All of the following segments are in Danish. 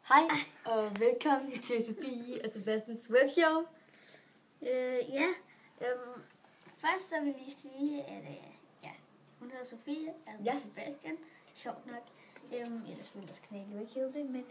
Hej og velkommen til Sofie og Sebastians webshow. Først så vil jeg lige sige, at hun hedder Sofie, og jeg hedder Sebastian. Sjovt nok. Ellers ville vores kanal jo ikke hedde det, men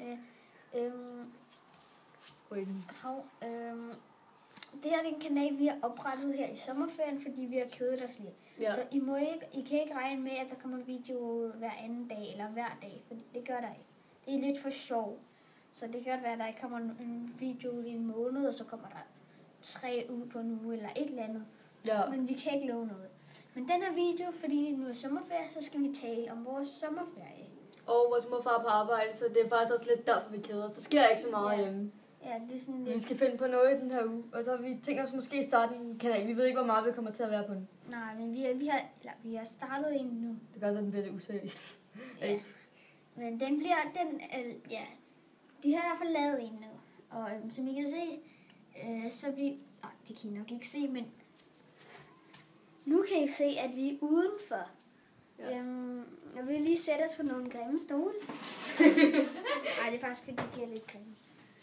det her er en kanal, vi har oprettet her i sommerferien, fordi vi har kedet os lidt. Ja. Så I kan ikke regne med, at der kommer video ud hver anden dag eller hver dag, for det gør der ikke. Det er lidt for sjov. Så det kan godt være, at der ikke kommer en video ud i en måned, og så kommer der 3 ud på en uge eller et eller andet. Ja. Men vi kan ikke love noget. Men den her video, fordi nu er sommerferie, så skal vi tale om vores sommerferie. Og vores morfar på arbejde, så det er faktisk også lidt derfor, vi keder os. Der sker ikke så meget hjemme. Ja, det er sådan lidt... Vi skal finde på noget i den her uge, og så har vi tænkt os måske starte en kanal. Vi ved ikke, hvor meget vi kommer til at være på den. Nej, men vi har startet en nu. Det gør, at den bliver lidt useriøst. Ja. Men de har i hvert fald lavet en nu. Og som I kan se, så er vi... det kan I nok ikke se, men... Nu kan I se, at vi er udenfor. Ja. Jeg vil lige sætte os på nogle grimme stole. Nej, det er faktisk fordi, de er lidt grimme.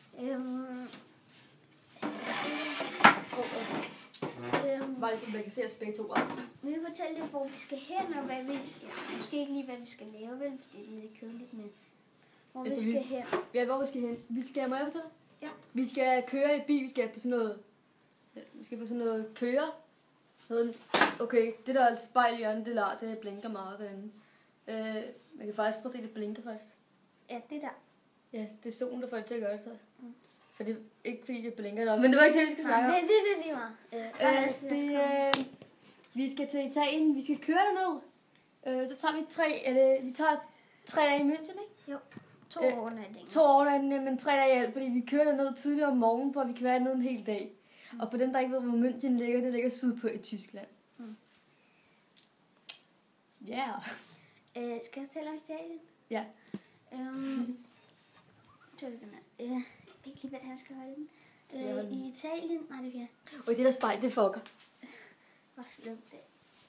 Bare ligesom man kan se os begge to. Vi vil fortælle lidt, hvor vi skal hen, og hvad vi... Ja, måske ikke lige, hvad vi skal lave, vel? Fordi det er lidt kedeligt, men... Hvor vi skal hen. Ja, hvor vi skal hen. Vi skal... Må jeg fortælle? Ja. Vi skal køre i bil. Vi skal på sådan noget... Vi skal på sådan noget køre. Okay, det der spejl i hjørnet, det blinker meget derinde. Man kan faktisk prøve at se, det blinker faktisk. Ja, det der. Ja, det er solen, der får det til at gøre det så. For det er ikke fordi, det blinker noget, men det var ikke det, vi skal snakke om. Nej, det er det lige meget. Vi skal til Italien, vi skal køre derned. Så tager vi tre dage i München, ikke? Jo, 2 overnatninger. 2 overnatninger, men 3 dage i alt, fordi vi kører derned tidligere om morgenen, for at vi kan være dernede en hel dag. Og for dem, der ikke ved, hvor München ligger, det ligger sydpå i Tyskland. Ja. Skal jeg fortælle om Italien? Ja. Jeg ved ikke lige, hvad han skal holde den. I Italien... Nej, det kan jeg. Og det der spejl, det fucker. Hvor slemt det.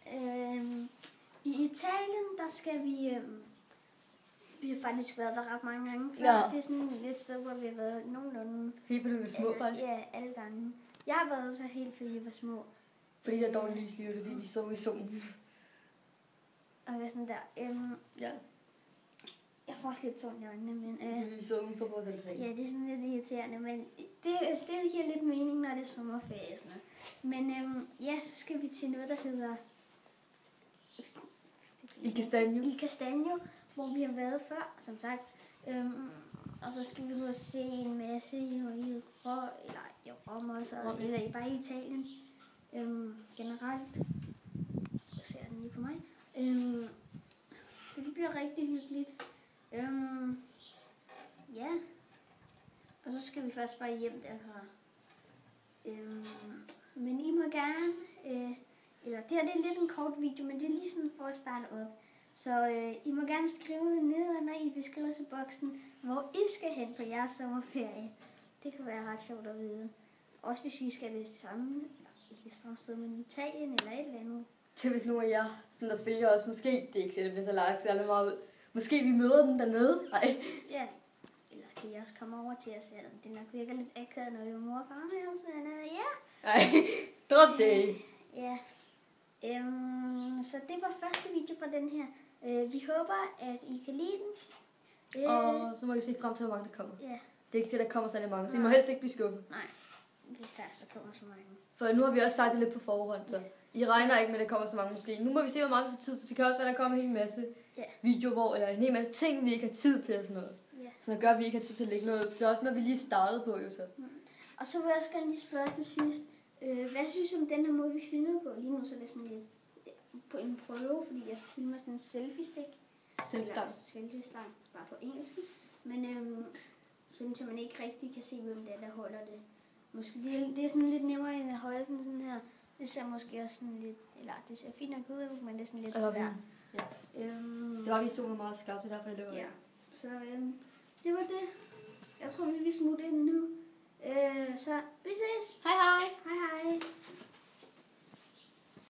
I Italien, der skal vi... vi har faktisk været der ret mange gange før. Ja. Det er sådan et sted, hvor vi har været nogenlunde... Helt på det med små, faktisk? Ja, alle gange. Jeg har været så helt til vi var små. Fordi der er dårligt lys lige, og det er fordi, vi så i solen. Og det er sådan der... ja. Jeg får også lidt tungt i øjnene, men... vi så udenfor på vores altan. Ja, det er sådan lidt irriterende, men det giver lidt mening, når det er sommerferie og sådan noget. Men så skal vi til noget, der hedder... I Castagno, hvor vi har været før, som sagt. Og så skal vi ud og se en masse i Rom også, eller bare i Italien. Generelt. Jeg ser den lige på mig. Det bliver rigtig hyggeligt. Ja. Og så skal vi først bare hjem derfra. Men I må gerne... det her det er lidt en kort video, men det er lige sådan for at starte op. Så I må gerne skrive nedenunder i beskrivelsesboksen, hvor I skal hen på jeres sommerferie. Det kan være ret sjovt at vide. Også hvis I skal det samme, ikke det samme sted, men Italien eller et eller andet. Til hvis nogle af jer, sådan der følger os, måske, det er ikke sikkert, hvis jeg lagt særlig meget ud. Måske vi møder dem dernede. Nej. Ja. Ellers kan I også komme over til os, selvom det nok virker lidt akavet, når vi er mor og far med os, men ja. Nej, drop det. Ja. Så det var første video fra den her. Vi håber, at I kan lide den. Og så må vi se frem til, hvor mange der kommer. Ja. Det er ikke til, at der kommer særlig mange, så I må helst ikke blive skuffet. Nej, hvis der så kommer så mange. For nu har vi også sagt det lidt på forhånd, så I regner ikke med, at der kommer så mange måske. Nu må vi se, hvor meget vi får tid til. Det kan også være, at der kommer en hel masse videoer, eller en hel masse ting, vi ikke har tid til og sådan noget. Så det gør, at vi ikke har tid til at lægge noget. Det er også noget, vi lige startede på, jo så. Og så vil jeg også gerne lige spørge til sidst. Hvad synes du om den her måde, vi filmer på? Lige nu så er det sådan lidt på en prøve, fordi jeg filmer sådan en selfie-stik. Selfie-stang, bare på engelsk. Men sådan, så man ikke rigtig kan se, hvem det er, der holder det. Måske det er sådan lidt nemmere, end at holde den sådan her. Det ser måske også sådan lidt, eller det ser fint nok ud, men det er sådan lidt svært. Ja. Det var vi så meget skarpt, det er derfor jeg løber. Ja, så det var det. Jeg tror, vi vil smutte ind nu. Så vi ses. Hej hej. Hej hej.